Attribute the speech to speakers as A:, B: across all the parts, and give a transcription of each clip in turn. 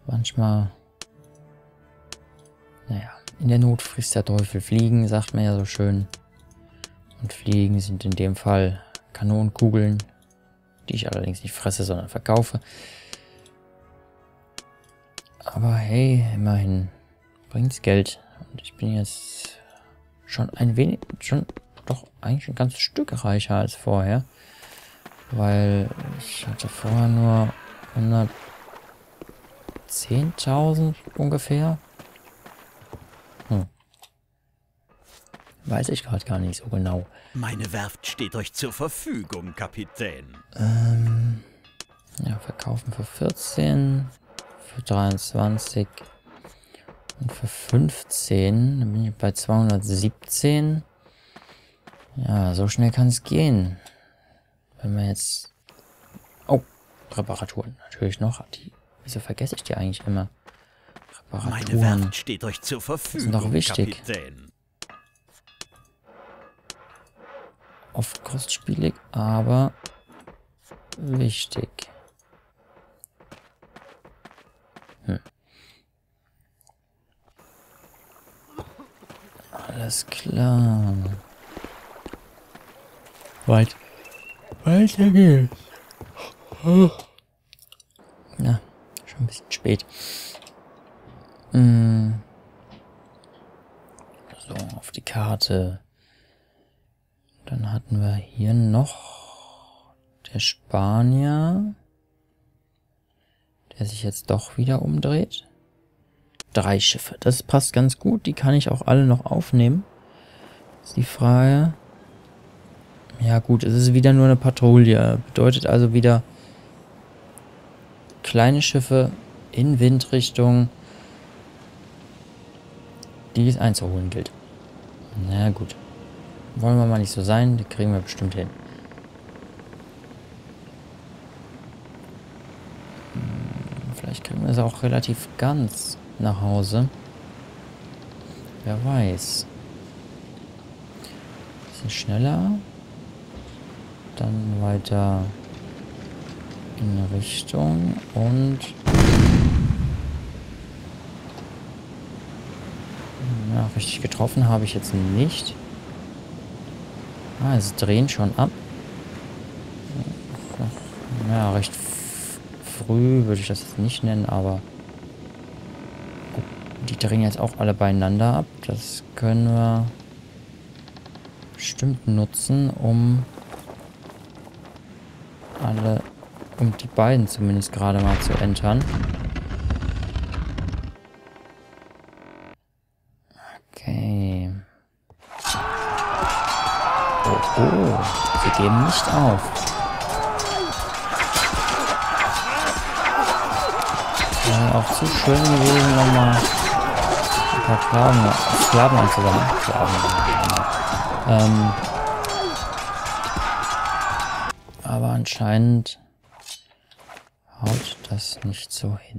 A: Manchmal... Naja, in der Not frisst der Teufel Fliegen, sagt man ja so schön. Und Fliegen sind in dem Fall Kanonenkugeln, die ich allerdings nicht fresse, sondern verkaufe. Aber hey, immerhin bringt's Geld. Und ich bin jetzt schon ein wenig, doch eigentlich ein ganzes Stück reicher als vorher. Weil ich hatte vorher nur 110.000 ungefähr. Weiß ich gerade gar nicht so genau.
B: Meine Werft steht euch zur Verfügung, Kapitän.
A: Ja, verkaufen für 14, für 23 und für 15. Dann bin ich bei 217. Ja, so schnell kann es gehen. Wenn wir jetzt... Oh, Reparaturen natürlich noch. Wieso vergesse ich die eigentlich immer?
B: Meine Werft steht euch zur Verfügung,
A: sind doch wichtig.
B: Kapitän.
A: Oft kostspielig, aber wichtig. Alles klar. Weiter geht's. Ja, schon ein bisschen spät. So, auf die Karte. Dann hatten wir hier noch der Spanier, der sich jetzt doch wieder umdreht. 3 Schiffe, das passt ganz gut. Die kann ich auch alle noch aufnehmen. Ist die Frage. Ja gut, es ist wieder nur eine Patrouille. Bedeutet also wieder kleine Schiffe in Windrichtung, die es einzuholen gilt. Na gut. Wollen wir mal nicht so sein, die kriegen wir bestimmt hin. Vielleicht kriegen wir es auch relativ ganz nach Hause. Wer weiß. Bisschen schneller. Dann weiter in Richtung und... Ja, richtig getroffen habe ich jetzt nicht. Ah, es drehen schon ab. Ja, recht früh würde ich das jetzt nicht nennen, aber die drehen jetzt auch alle beieinander ab. Das können wir bestimmt nutzen, um die beiden zumindest gerade mal zu entern. Okay. Oh, sie geben nicht auf. Wäre auch zu schön gewesen, nochmal ein paar Sklaven anzusammeln. Aber anscheinend haut das nicht so hin.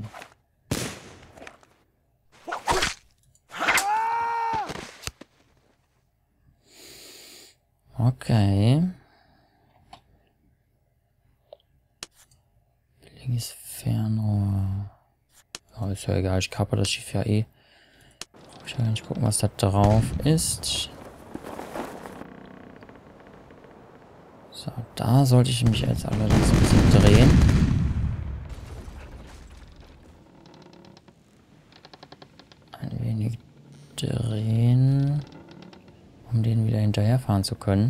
A: Okay. Billiges Fernrohr. Oh, ist ja egal, ich kappe das Schiff ja eh. Ich will gar nicht gucken, was da drauf ist. So, da sollte ich mich jetzt allerdings ein bisschen drehen. Ein wenig drehen, um den wieder hinterherfahren zu können.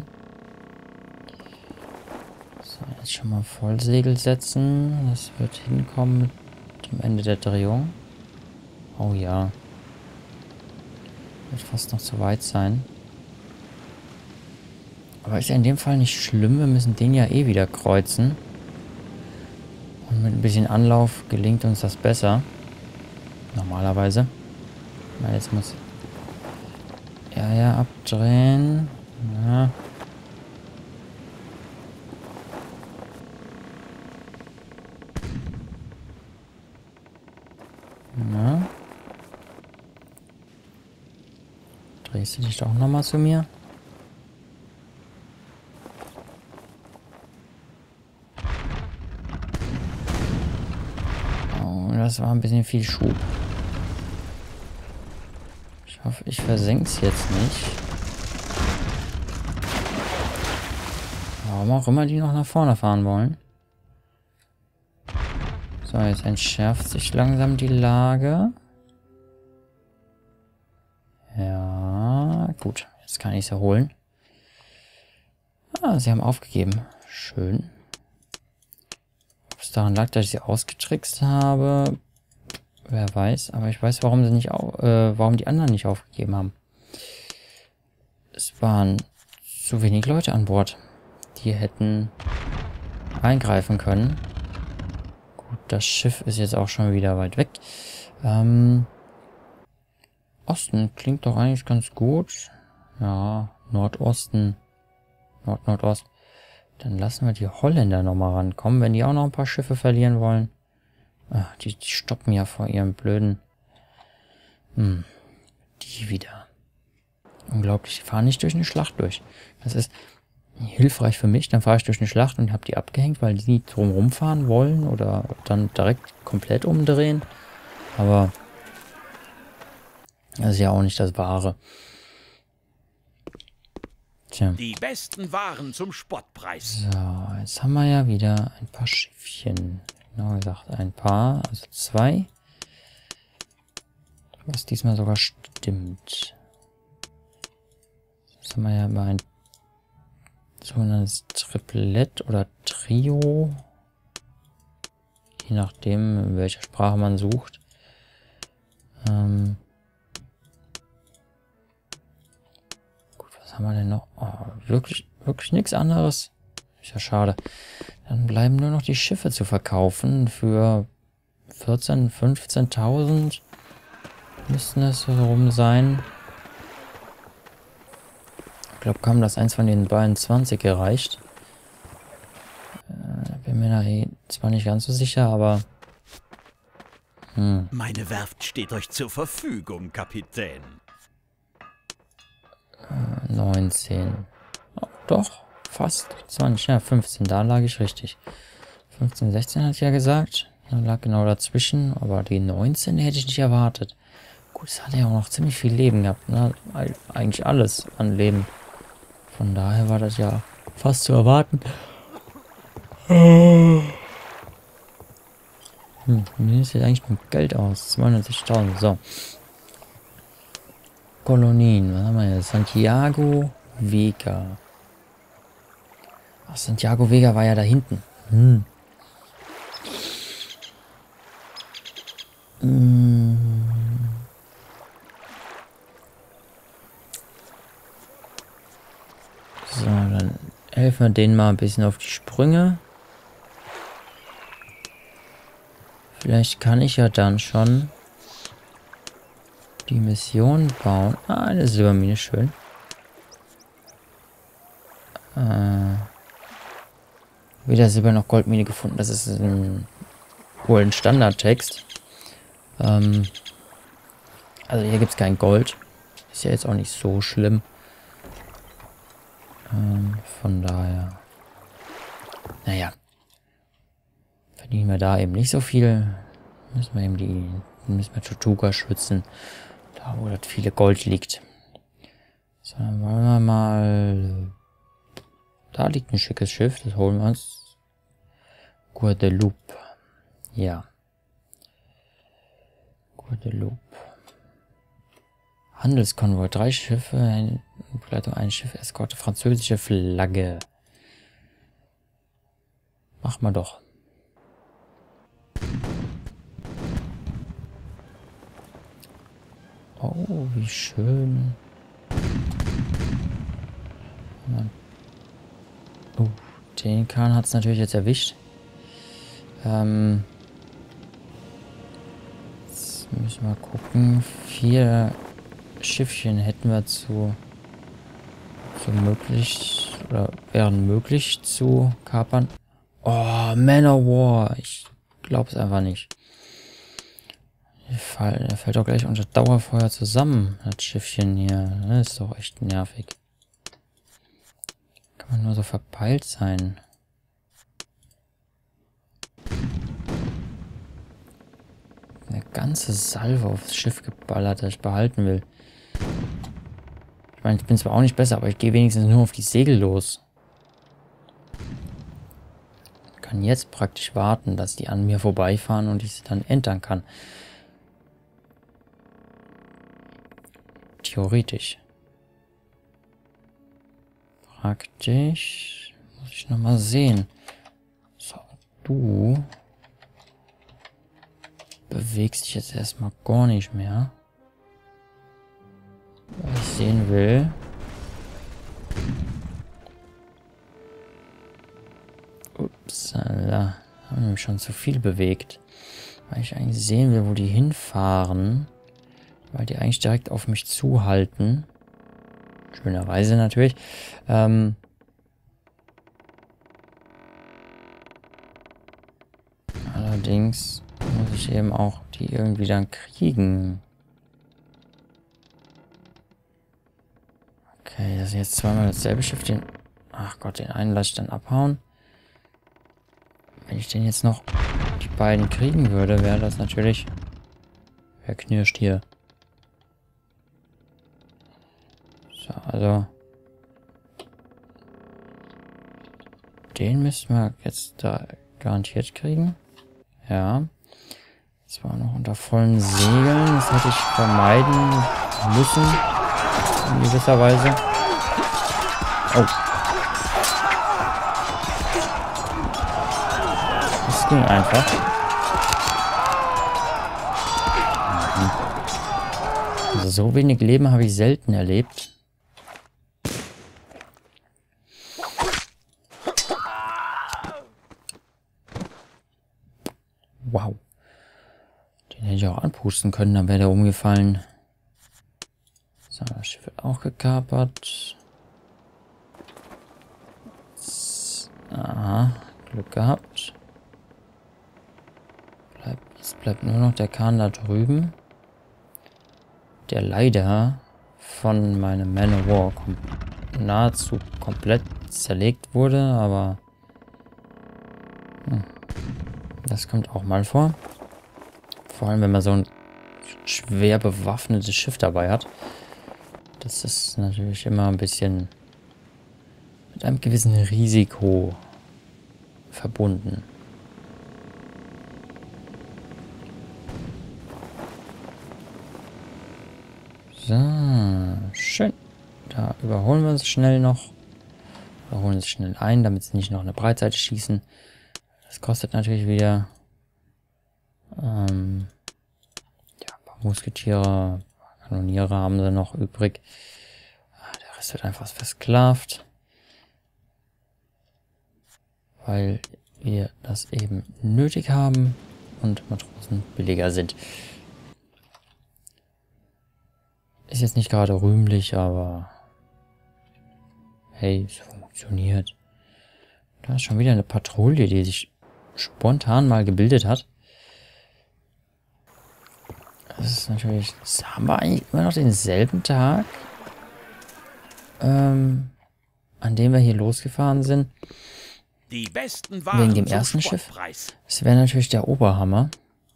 A: So, jetzt schon mal Vollsegel setzen. Das wird hinkommen mit dem Ende der Drehung. Oh ja. Wird fast noch zu weit sein. Aber ist ja in dem Fall nicht schlimm. Wir müssen den ja eh wieder kreuzen. Und mit ein bisschen Anlauf gelingt uns das besser. Normalerweise. Na, jetzt muss er ja abdrehen. Ja. Na. Drehst du dich doch nochmal zu mir? Das das war ein bisschen viel Schub. Ich hoffe, ich versenke es jetzt nicht. Warum auch immer die noch nach vorne fahren wollen. So, jetzt entschärft sich langsam die Lage. Ja, gut. Jetzt kann ich es erholen. Ah, sie haben aufgegeben. Schön. Ob es daran lag, dass ich sie ausgetrickst habe, wer weiß. Aber ich weiß, warum sie nicht, warum die anderen nicht aufgegeben haben. Es waren zu wenig Leute an Bord. Die hätten eingreifen können. Gut, das Schiff ist jetzt auch schon wieder weit weg. Osten klingt doch eigentlich ganz gut. Ja, Nordosten. Nordost. Dann lassen wir die Holländer nochmal rankommen, wenn die auch noch ein paar Schiffe verlieren wollen. Ach, die stoppen ja vor ihrem blöden... Die wieder. Unglaublich, die fahren nicht durch eine Schlacht durch. Das ist hilfreich für mich. Dann fahre ich durch eine Schlacht und habe die abgehängt, weil die drumherum fahren wollen oder dann direkt komplett umdrehen. Aber das ist ja auch nicht das Wahre. Tja.
B: Die besten Waren zum Spottpreis.
A: So, jetzt haben wir ja wieder ein paar Schiffchen. Genau gesagt, ein paar, also 2. Was diesmal sogar stimmt. Jetzt haben wir ja immer ein sogenanntes Triplett oder Trio. Je nachdem, in welcher Sprache man sucht. Gut, was haben wir denn noch? Oh, wirklich nichts anderes. Ist ja schade. Dann bleiben nur noch die Schiffe zu verkaufen. Für 14.000, 15.000 müssten es so rum sein. Ich glaube, kaum dass eins von den beiden 20 gereicht. Bin mir da zwar nicht ganz so sicher, aber...
B: Meine Werft steht euch zur Verfügung, Kapitän.
A: 19. Oh, doch, fast 20. Ja, 15, da lag ich richtig. 15, 16 hatte ich ja gesagt. Da lag genau dazwischen, aber die 19 hätte ich nicht erwartet. Gut, es hat ja auch noch ziemlich viel Leben gehabt, ne? Eigentlich alles an Leben. Von daher war das ja fast zu erwarten. Wie sieht eigentlich mit Geld aus? 260.000, so. Kolonien, was haben wir hier? Santiago Vega. Ach, Santiago Vega war ja da hinten. So, dann helfen wir denen mal ein bisschen auf die Sprünge. Vielleicht kann ich ja dann schon die Mission bauen. Ah, eine Silbermine, schön. Weder Silber noch Goldmine gefunden. Das ist wohl ein Standardtext. Also hier gibt es kein Gold. Ist ja jetzt auch nicht so schlimm. Von daher. Naja. Verdienen wir da eben nicht so viel. Müssen wir Tortuga schützen. Da wo das viele Gold liegt. So, dann wollen wir mal. Da liegt ein schickes Schiff. Das holen wir uns. Guadeloupe. Ja. Guadeloupe. Handelskonvoi. 3 Schiffe. Begleitung ein Schiff. Eskorte. Französische Flagge. Machen wir doch. Oh, wie schön. Oh, den Kahn hat es natürlich jetzt erwischt. Jetzt müssen wir gucken. 4 Schiffchen hätten wir zu möglich oder wären möglich zu kapern. Oh, Man of War. Ich glaube es einfach nicht. Der fällt doch gleich unter Dauerfeuer zusammen, das Schiffchen hier. Das ist doch echt nervig. Kann man nur so verpeilt sein. ganze Salve aufs Schiff geballert, das ich behalten will. Ich meine, ich bin zwar auch nicht besser, aber ich gehe wenigstens nur auf die Segel los. Ich kann jetzt praktisch warten, dass die an mir vorbeifahren und ich sie dann entern kann. Theoretisch. Praktisch. Muss ich nochmal sehen. So, du bewegst dich jetzt erstmal gar nicht mehr. Was ich sehen will. Upsala. Haben nämlich schon zu viel bewegt. Weil ich eigentlich sehen will, wo die hinfahren. Weil die eigentlich direkt auf mich zuhalten. Schönerweise natürlich. Allerdings muss ich eben auch die irgendwie dann kriegen. Okay, das ist jetzt zweimal dasselbe Schiff. Ach Gott, den einen lasse ich dann abhauen. Wenn ich den jetzt noch die beiden kriegen würde, wäre das natürlich... Wer knirscht hier? So, also... Den müssten wir jetzt da garantiert kriegen. Ja. Zwar noch unter vollen Segeln. Das hätte ich vermeiden müssen. In gewisser Weise. Oh. Das ging einfach. Also so wenig Leben habe ich selten erlebt. Wow. Den hätte ich auch anpusten können, dann wäre der umgefallen. So, das Schiff wird auch gekapert. Aha, Glück gehabt. Jetzt bleibt nur noch der Kahn da drüben. Der leider von meinem Man of War nahezu komplett zerlegt wurde, aber das kommt auch mal vor. Vor allem, wenn man so ein schwer bewaffnetes Schiff dabei hat. Das ist natürlich immer ein bisschen mit einem gewissen Risiko verbunden. So, schön. Da überholen wir es schnell noch. Überholen es schnell ein, damit sie nicht noch eine Breitseite schießen. Das kostet natürlich wieder ja, ein paar Musketiere, ein paar Kanoniere haben sie noch übrig. Der Rest wird einfach versklavt. Weil wir das eben nötig haben und Matrosen billiger sind. Ist jetzt nicht gerade rühmlich, aber hey, es funktioniert. Da ist schon wieder eine Patrouille, die sich spontan mal gebildet hat. Das ist natürlich... Haben wir eigentlich immer noch denselben Tag, an dem wir hier losgefahren sind?
B: Die besten Waren
A: wegen dem ersten Schiff. Das wäre natürlich der Oberhammer.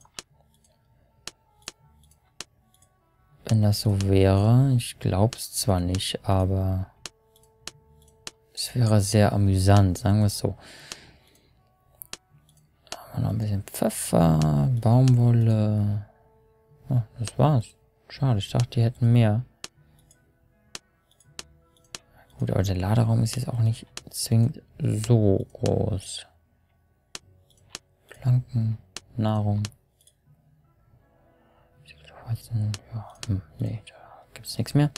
A: Wenn das so wäre. Ich glaube es zwar nicht, aber es wäre sehr amüsant, sagen wir es so. Haben wir noch ein bisschen Pfeffer, Baumwolle. Oh, das war's. Schade, ich dachte, die hätten mehr. Gut, aber der Laderaum ist jetzt auch nicht zwingend so groß. Planken, Nahrung. Ja, nee, da gibt's nichts mehr.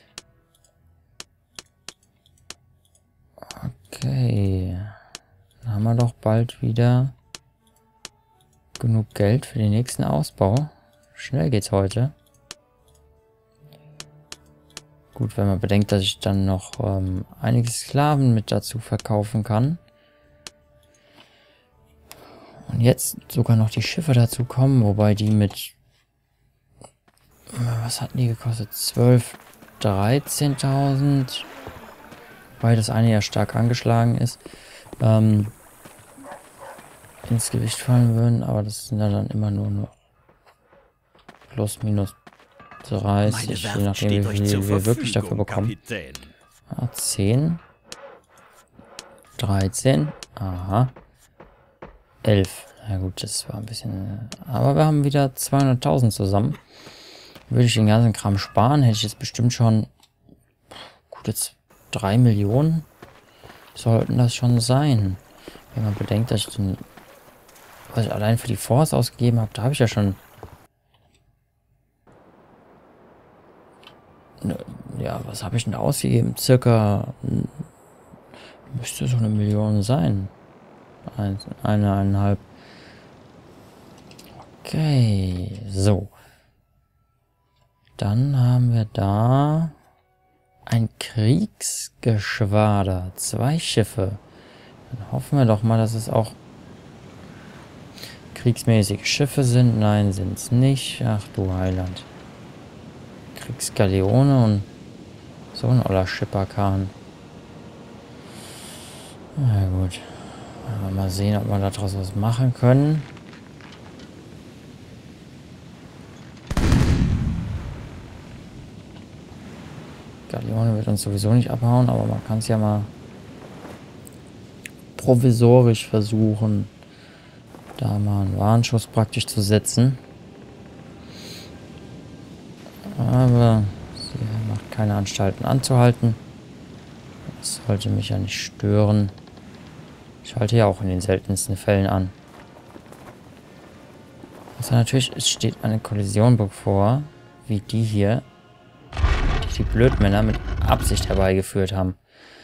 A: Okay. Dann haben wir doch bald wieder genug Geld für den nächsten Ausbau. Schnell geht's heute. Gut, wenn man bedenkt, dass ich dann noch einige Sklaven mit dazu verkaufen kann. Und jetzt sogar noch die Schiffe dazu kommen, wobei die mit... Was hatten die gekostet? 12.000, 13.000. Wobei das eine ja stark angeschlagen ist. Ins Gewicht fallen würden, aber das sind ja dann immer nur noch plus minus 30, je nachdem wie viel wir wirklich dafür bekommen.
B: Kapitän.
A: 10, 13, aha, 11. Na gut, das war ein bisschen... Aber wir haben wieder 200.000 zusammen. Würde ich den ganzen Kram sparen, hätte ich jetzt bestimmt schon... Gut, jetzt 3 Millionen sollten das schon sein. Wenn man bedenkt, dass ich den... Was ich allein für die Force ausgegeben habe, da habe ich ja schon... Ja, was habe ich denn ausgegeben? Circa... Müsste so 1 Million sein. 1,5. Okay, so. Dann haben wir da ein Kriegsgeschwader. 2 Schiffe. Dann hoffen wir doch mal, dass es auch kriegsmäßige Schiffe sind. Nein, sind es nicht. Ach du Heiland. Kriegsgaleone und so ein oller Schipperkahn. Na gut. Mal sehen, ob wir daraus was machen können. Galeone wird uns sowieso nicht abhauen, aber man kann es ja mal provisorisch versuchen, da mal einen Warnschuss praktisch zu setzen. Aber sie macht keine Anstalten anzuhalten. Das sollte mich ja nicht stören. Ich halte ja auch in den seltensten Fällen an. Also natürlich, es steht eine Kollision bevor, wie die hier, die Blödmänner mit Absicht herbeigeführt haben.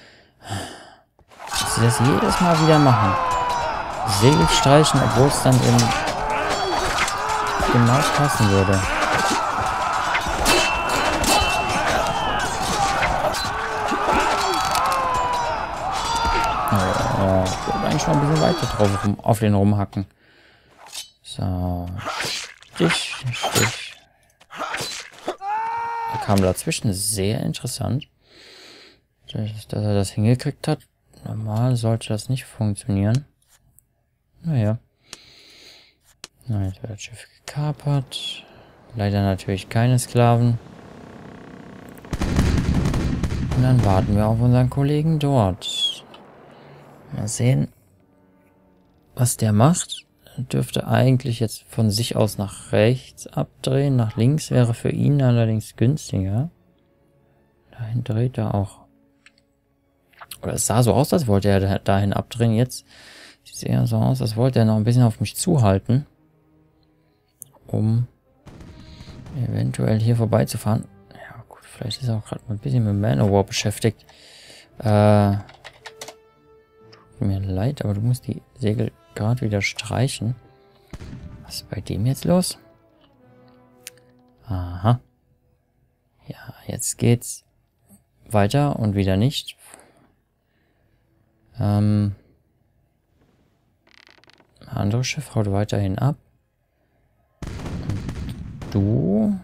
A: Dass sie das jedes Mal wieder machen. Segel streichen, obwohl es dann eben genau passen würde. Oh, ich würde eigentlich schon ein bisschen weiter drauf auf den rumhacken. So. Stich, Stich. Er kam dazwischen, sehr interessant. Dass er das hingekriegt hat. Normal sollte das nicht funktionieren. Naja. Na, jetzt wird das Schiff gekapert. Leider natürlich keine Sklaven. Und dann warten wir auf unseren Kollegen dort. Mal sehen, was der macht. Er dürfte eigentlich jetzt von sich aus nach rechts abdrehen. Nach links wäre für ihn allerdings günstiger. Dahin dreht er auch. Oder es sah so aus, als wollte er dahin abdrehen. Jetzt sieht es eher so aus, als wollte er noch ein bisschen auf mich zuhalten. Um eventuell hier vorbeizufahren. Ja gut, vielleicht ist er auch gerade mal ein bisschen mit Manowar beschäftigt. Tut mir leid, aber du musst die Segel gerade wieder streichen. Was ist bei dem jetzt los? Aha. Ja, jetzt geht's weiter und wieder nicht. Anderes Schiff haut weiterhin ab. Und du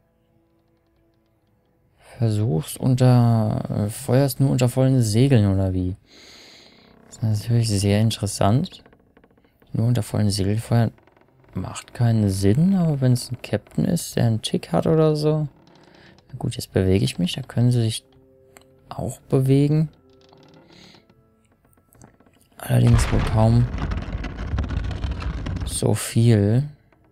A: versuchst feuerst nur unter vollen Segeln oder wie? Das ist natürlich sehr interessant. Nur unter vollen Segeln feuern macht keinen Sinn, aber wenn es ein Captain ist, der einen Tick hat oder so. Na gut, jetzt bewege ich mich, da können sie sich auch bewegen. Allerdings wohl kaum so viel.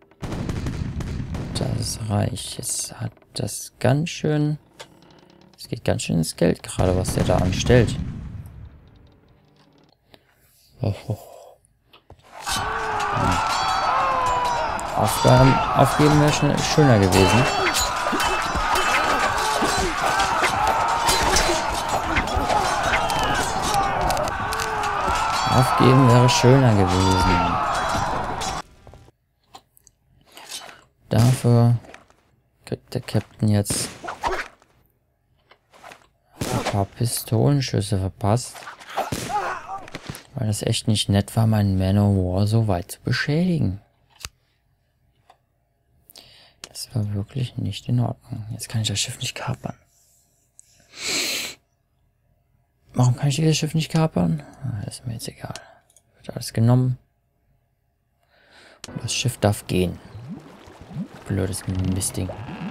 A: Das reicht. Jetzt hat das ganz schön... Es geht ganz schön ins Geld gerade, was der da anstellt. Aufgeben wäre schöner gewesen. Aufgeben wäre schöner gewesen. Dafür kriegt der Captain jetzt ein paar Pistolenschüsse verpasst. Weil das echt nicht nett war, meinen Man-O-War so weit zu beschädigen. Das war wirklich nicht in Ordnung. Jetzt kann ich das Schiff nicht kapern. Warum kann ich dieses Schiff nicht kapern? Das ist mir jetzt egal. Wird alles genommen. Und das Schiff darf gehen. Blödes Mistding.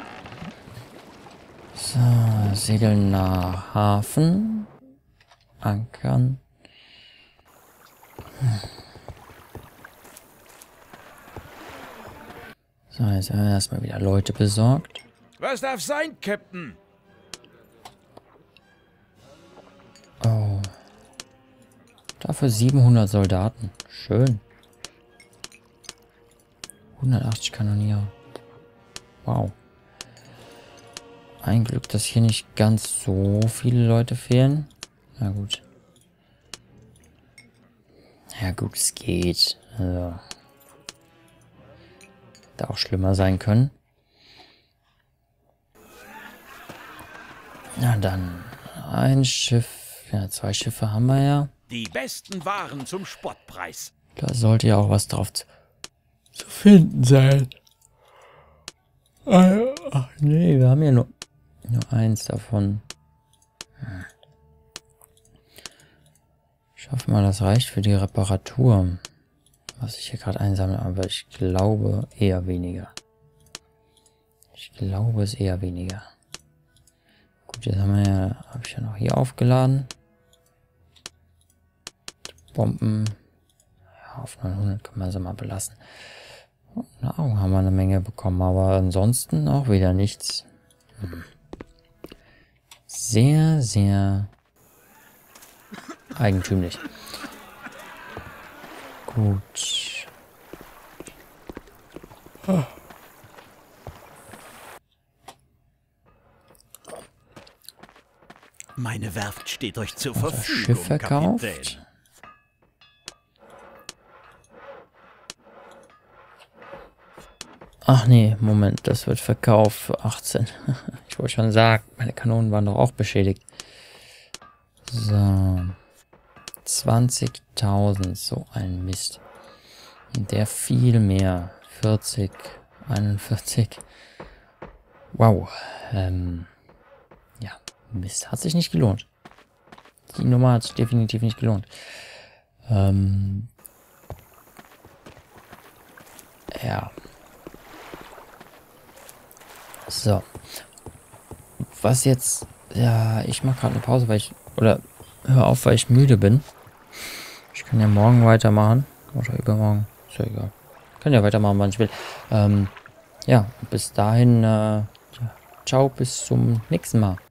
A: So, segeln nach Hafen. Ankern. So, jetzt haben wir erstmal wieder Leute besorgt.
B: Was darf sein, Captain?
A: Oh. Dafür 700 Soldaten. Schön. 180 Kanonier. Wow. Ein Glück, dass hier nicht ganz so viele Leute fehlen. Na gut. Ja gut, es geht. Also. Hätte auch schlimmer sein können. Na dann. Ein Schiff. Ja, 2 Schiffe haben wir ja.
B: Die besten Waren zum Spottpreis.
A: Da sollte ja auch was drauf zu finden sein. Ach nee, wir haben ja nur eins davon. Ich hoffe mal, das reicht für die Reparatur. Was ich hier gerade einsammle, aber ich glaube eher weniger. Ich glaube es eher weniger. Gut, jetzt haben wir ja, habe ich ja noch hier aufgeladen. Die Bomben. Ja, auf 900 können wir sie mal belassen. Nahrung haben wir eine Menge bekommen, aber ansonsten auch wieder nichts. Sehr, sehr eigentümlich. Gut.
B: Meine Werft steht euch zur
A: Das
B: Verfügung,
A: Schiff verkauft.
B: Kapitän.
A: Ach nee, Moment, das wird verkauft für 18. Ich wollte schon sagen, meine Kanonen waren doch auch beschädigt. So. 20.000, so ein Mist. Und der viel mehr. 40, 41. Wow. Ja, Mist, hat sich nicht gelohnt. Die Nummer hat sich definitiv nicht gelohnt. Ja. So. Was jetzt... Ja, ich mache gerade eine Pause, weil ich... Oder hör auf, weil ich müde bin. Ich kann ja morgen weitermachen. Oder übermorgen. Ist ja egal. Kann ja weitermachen, wann ich will. Ja, bis dahin... ciao, bis zum nächsten Mal.